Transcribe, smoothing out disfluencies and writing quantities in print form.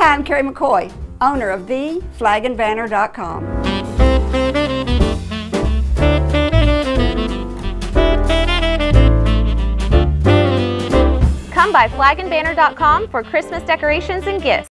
Hi, I'm Carrie McCoy, owner of FlagandBanner.com. Come by FlagandBanner.com for Christmas decorations and gifts.